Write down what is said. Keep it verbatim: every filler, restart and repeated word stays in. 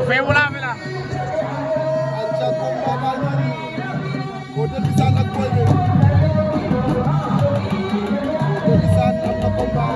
Fee wala mi la. Aca combat baa ngi Fodé Mbissane ak Boy Lo Fodé Mbissane am na combat